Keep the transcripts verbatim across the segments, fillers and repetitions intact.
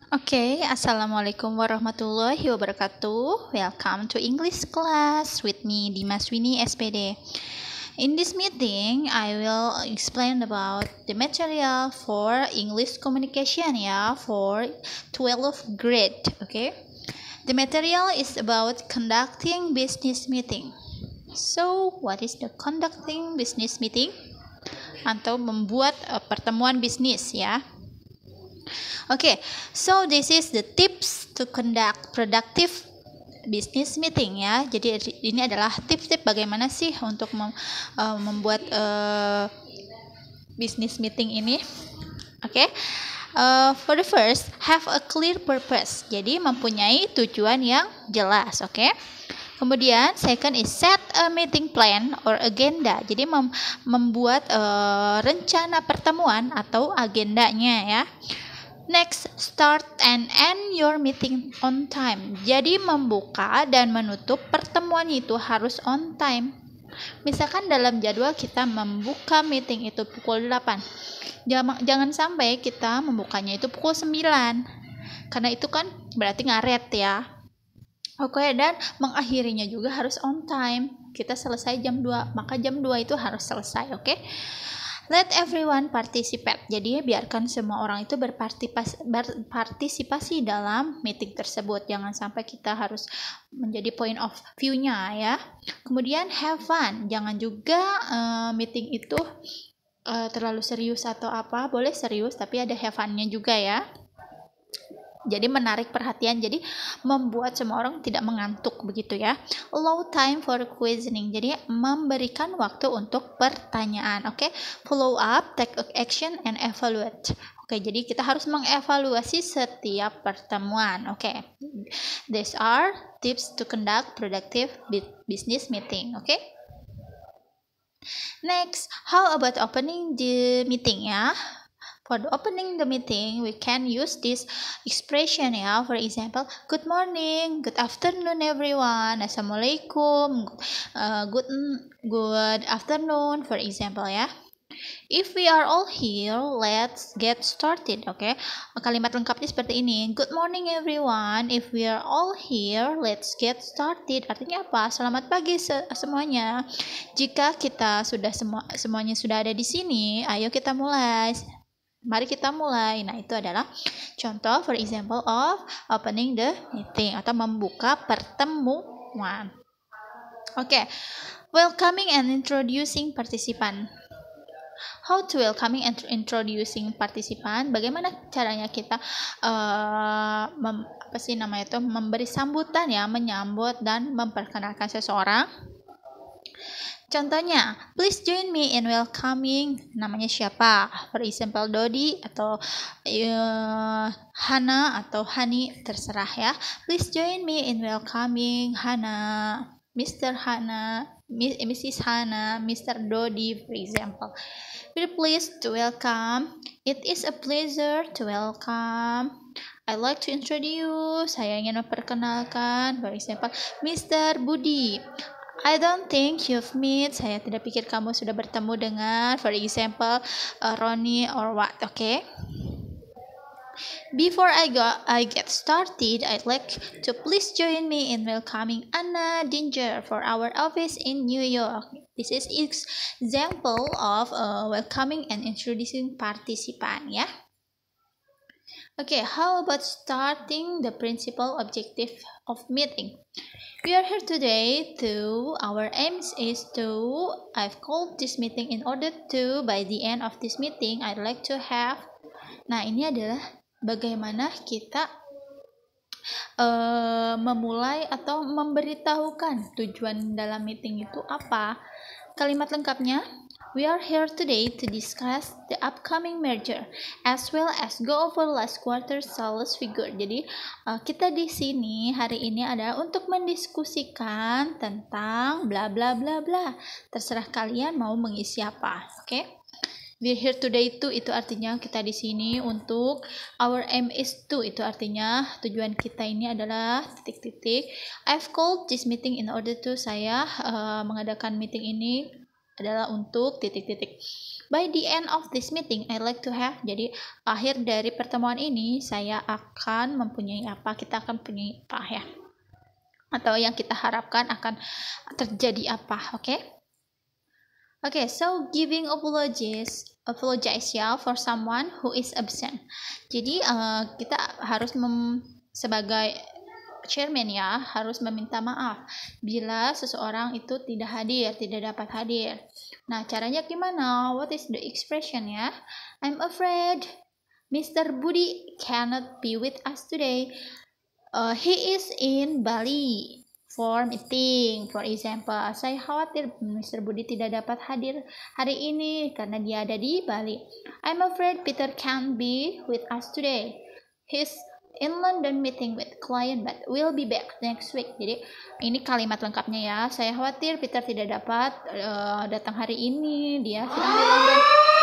Okay, Assalamualaikum warahmatullahi wabarakatuh. Welcome to English class with me, Dimas Winnie S P D. In this meeting, I will explain about the material for English communication ya for twelfth grade. Okay, the material is about conducting business meeting. So, what is the conducting business meeting? Atau membuat uh, pertemuan bisnis ya. Okay, so this is the tips to conduct productive business meeting ya. Jadi ini adalah tips-tips bagaimana sih untuk mem, uh, membuat uh, business meeting ini. Oke, okay. uh, for the first, have a clear purpose. Jadi mempunyai tujuan yang jelas. Oke. Okay? Kemudian second is set a meeting plan or agenda. Jadi mem membuat uh, rencana pertemuan atau agendanya ya. Next, start and end your meeting on time. Jadi membuka dan menutup pertemuan itu harus on time. Misalkan dalam jadwal kita membuka meeting itu pukul delapan. Jangan, jangan sampai kita membukanya itu pukul sembilan. Karena itu kan berarti ngaret ya. Oke, dan mengakhirinya juga harus on time. Kita selesai jam dua, maka jam dua itu harus selesai, oke? Okay? Let everyone participate. Jadi biarkan semua orang itu berpartisipasi, berpartisipasi dalam meeting tersebut. Jangan sampai kita harus menjadi point of view-nya ya. Kemudian have fun. Jangan juga uh, meeting itu uh, terlalu serius atau apa. Boleh serius tapi ada have fun-nya juga ya. Jadi menarik perhatian, jadi membuat semua orang tidak mengantuk begitu ya. Allow time for questioning, jadi memberikan waktu untuk pertanyaan. Oke, okay? Follow up, take action, and evaluate. Oke, okay, jadi kita harus mengevaluasi setiap pertemuan. Oke, okay? These are tips to conduct productive business meeting. Oke. Okay? Next, how about opening the meeting ya? For the opening the meeting, we can use this expression ya. For example, good morning, good afternoon everyone, assalamualaikum, uh, good good afternoon. For example ya. If we are all here, let's get started. Oke, okay? Kalimat lengkapnya seperti ini. Good morning everyone. If we are all here, let's get started. Artinya apa? Selamat pagi se semuanya. Jika kita sudah semua semuanya sudah ada di sini, ayo kita mulai. Mari kita mulai. Nah, itu adalah contoh for example of opening the meeting atau membuka pertemuan. Oke, okay. Welcoming and introducing participant. How to welcoming and introducing participant? Bagaimana caranya kita uh, mem, apa sih namanya itu memberi sambutan ya, menyambut dan memperkenalkan seseorang? Contohnya, please join me in welcoming. Namanya siapa? For example, Dodi atau uh, Hana atau Hani, terserah ya. Please join me in welcoming Hana, Mister Hana, Missus Hana, Mister Dodi, for example. We're pleased to welcome. It is a pleasure to welcome. I like to introduce. Saya ingin memperkenalkan. For example, Mister Budi. I don't think you've met. Saya tidak pikir kamu sudah bertemu dengan, for example, uh, Ronnie or what. Okay. Before I go, I get started. I'd like to please join me in welcoming Anna Dinger for our office in New York. This is example of uh, welcoming and introducing participant. Ya. Okay. How about starting the principal objective of meeting? We are here today to, our aim is to, I've called this meeting in order to, by the end of this meeting, I'd like to have. Nah, ini adalah bagaimana kita uh, memulai atau memberitahukan tujuan dalam meeting itu apa. Kalimat lengkapnya, we are here today to discuss the upcoming merger as well as go over last quarter sales figure. Jadi uh, kita di sini hari ini adalah untuk mendiskusikan tentang bla bla bla bla. Terserah kalian mau mengisi apa, oke? Okay? We're here today to itu artinya kita di sini untuk, our aim is to itu artinya tujuan kita ini adalah titik-titik. I've called this meeting in order to, saya uh, mengadakan meeting ini adalah untuk titik-titik. By the end of this meeting, I like to have. Jadi akhir dari pertemuan ini saya akan mempunyai apa? Kita akan punya apa ya? Atau yang kita harapkan akan terjadi apa? Oke? Okay? Oke, okay, so giving apologies, apologize ya for someone who is absent. Jadi uh, kita harus mem, sebagai chairman ya, harus meminta maaf bila seseorang itu tidak hadir, tidak dapat hadir. Nah, caranya gimana? What is the expression ya? I'm afraid Mister Budi cannot be with us today. Uh, he is in Bali for meeting. For example, saya khawatir Mister Budi tidak dapat hadir hari ini karena dia ada di Bali. I'm afraid Peter can't be with us today. He's in London meeting with client but will be back next week. Jadi ini kalimat lengkapnya ya. Saya khawatir Peter tidak dapat uh, datang hari ini. Dia sedang di London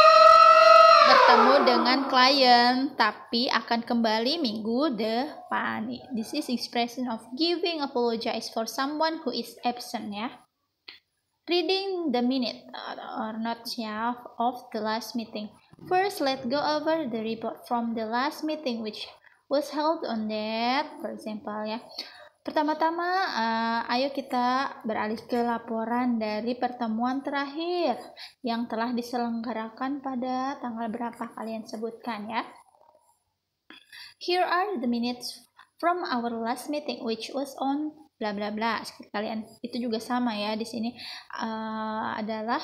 bertemu dengan klien, tapi akan kembali minggu depan. This is expression of giving apologize for someone who is absent ya. Reading the minute or notes ya of the last meeting. First, let's go over the report from the last meeting which was held on that, for example ya. Pertama-tama, uh, ayo kita beralih ke laporan dari pertemuan terakhir yang telah diselenggarakan pada tanggal berapa kalian sebutkan ya. Here are the minutes from our last meeting which was on bla bla bla. Kalian itu juga sama ya di sini uh, adalah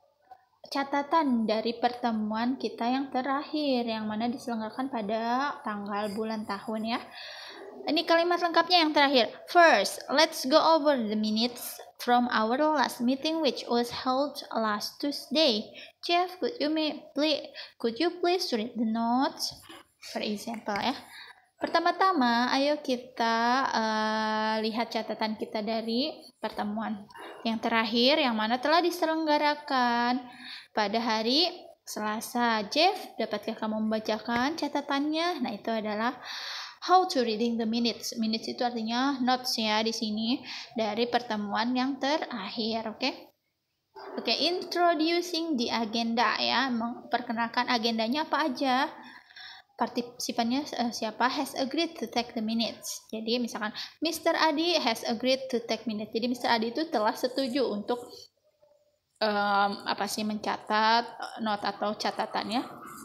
catatan dari pertemuan kita yang terakhir yang mana diselenggarakan pada tanggal bulan tahun ya. Ini kalimat lengkapnya yang terakhir. First, let's go over the minutes from our last meeting which was held last Tuesday. Jeff, could you please could you please read the notes? For example ya. Pertama-tama, ayo kita uh, lihat catatan kita dari pertemuan yang terakhir yang mana telah diselenggarakan pada hari Selasa. Jeff, dapatkah kamu membacakan catatannya? Nah, itu adalah how to reading the minutes. Minutes itu artinya notes ya di sini dari pertemuan yang terakhir, oke? Okay? Oke, okay, introducing the agenda ya, memperkenalkan agendanya apa aja. Partisipannya uh, siapa? Has agreed to take the minutes. Jadi misalkan Mister Adi has agreed to take minutes. Jadi Mister Adi itu telah setuju untuk um, apa sih mencatat note atau catatannya.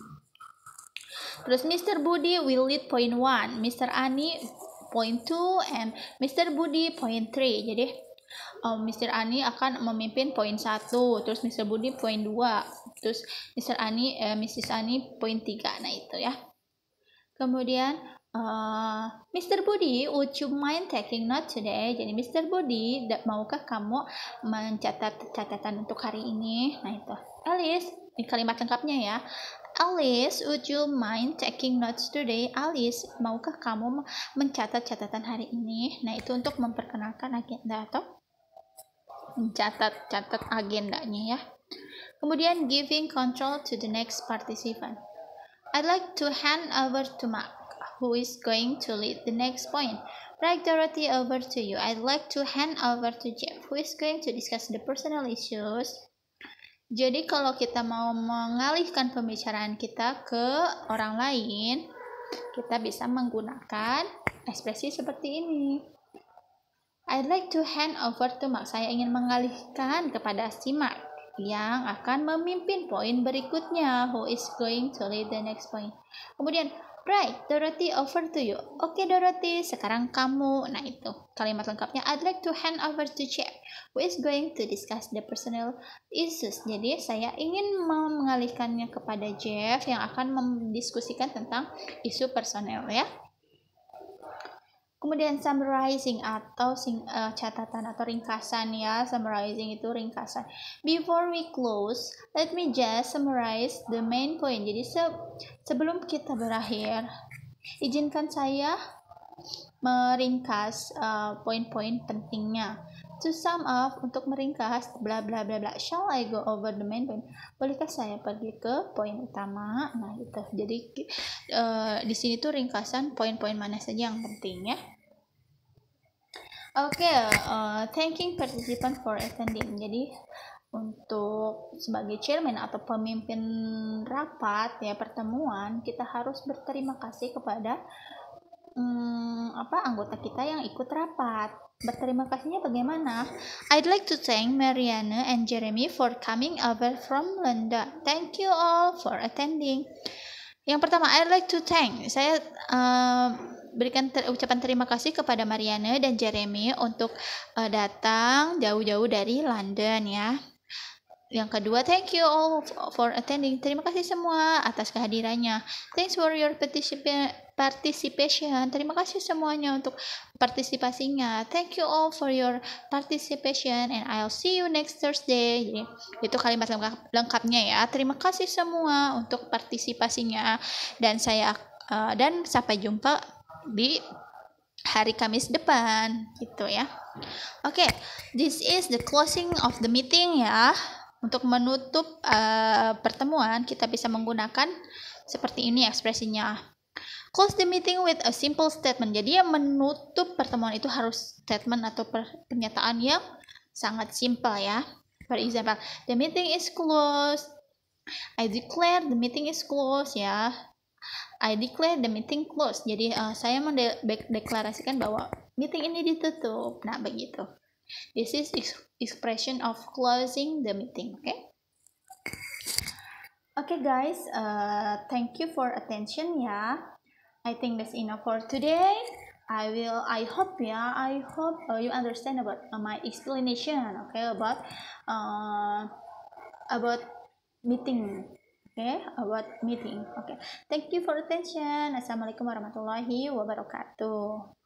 Terus Mister Budi will lead point one, Mister Ani point two, and Mister Budi point three. Jadi um, Mister Ani akan memimpin poin satu, terus Mister Budi poin dua, terus Mister Ani, eh, Missus Ani poin tiga. Nah itu ya. Kemudian uh, Mister Budi, would you mind taking note today? Jadi Mister Budi, maukah kamu mencatat catatan untuk hari ini? Nah itu. Alice, ini kalimat lengkapnya ya. Alice, would you mind taking notes today? Alice, maukah kamu mencatat catatan hari ini? Nah itu untuk memperkenalkan agenda atau mencatat catat agendanya ya. Kemudian giving control to the next participant. I'd like to hand over to Mark, who is going to lead the next point. Right, Dorothy, over to you. I'd like to hand over to Jeff, who is going to discuss the personal issues. Jadi kalau kita mau mengalihkan pembicaraan kita ke orang lain, kita bisa menggunakan ekspresi seperti ini. I'd like to hand over to Mark. Saya ingin mengalihkan kepada si Mark yang akan memimpin poin berikutnya, who is going to lead the next point. Kemudian, right, Dorothy, over to you. Oke, okay, Dorothy, sekarang kamu. Nah, itu kalimat lengkapnya. I'd like to hand over to Jeff, who is going to discuss the personal issues. Jadi, saya ingin mengalihkannya kepada Jeff yang akan mendiskusikan tentang isu personel ya. Kemudian summarizing atau sing, uh, catatan atau ringkasan ya. Summarizing itu ringkasan. Before we close, let me just summarize the main point. Jadi se sebelum kita berakhir, izinkan saya meringkas poin-poin uh, pentingnya. To sum up, untuk meringkas bla bla bla bla. Shall I go over the main point? Bolehkah saya pergi ke poin utama? Nah, itu. Jadi uh, di sini tuh ringkasan poin-poin mana saja yang penting ya. Oke, okay, uh, thanking participant for attending. Jadi untuk sebagai chairman atau pemimpin rapat ya pertemuan, kita harus berterima kasih kepada hmm, apa anggota kita yang ikut rapat. Berterima kasihnya bagaimana? I'd like to thank Mariana and Jeremy for coming over from London. Thank you all for attending. Yang pertama, I'd like to thank. Saya uh, berikan ter ucapan terima kasih kepada Mariana dan Jeremy untuk uh, datang jauh-jauh dari London ya. Yang kedua, thank you all for attending. Terima kasih semua atas kehadirannya. Thanks for your participation. Terima kasih semuanya untuk partisipasinya. Thank you all for your participation and I'll see you next Thursday. Jadi, itu kalimat lengkapnya ya. Terima kasih semua untuk partisipasinya dan saya uh, dan sampai jumpa di hari Kamis depan gitu ya. Oke, okay, this is the closing of the meeting ya. Untuk menutup uh, pertemuan, kita bisa menggunakan seperti ini ekspresinya. Close the meeting with a simple statement. Jadi yang menutup pertemuan itu harus statement atau pernyataan yang sangat simple ya. For example, the meeting is closed. I declare the meeting is closed ya. I declare the meeting closed. Jadi uh, saya mendeklarasikan bahwa meeting ini ditutup. Nah, begitu. This is expression of closing the meeting. Okay. Okay, guys. Uh, thank you for attention. Yeah, I think that's enough for today. I will. I hope. Yeah, I hope uh, you understand about uh, my explanation. Okay, about uh, about meeting. Okay, about meeting. Okay. Thank you for attention. Assalamualaikum warahmatullahi wabarakatuh.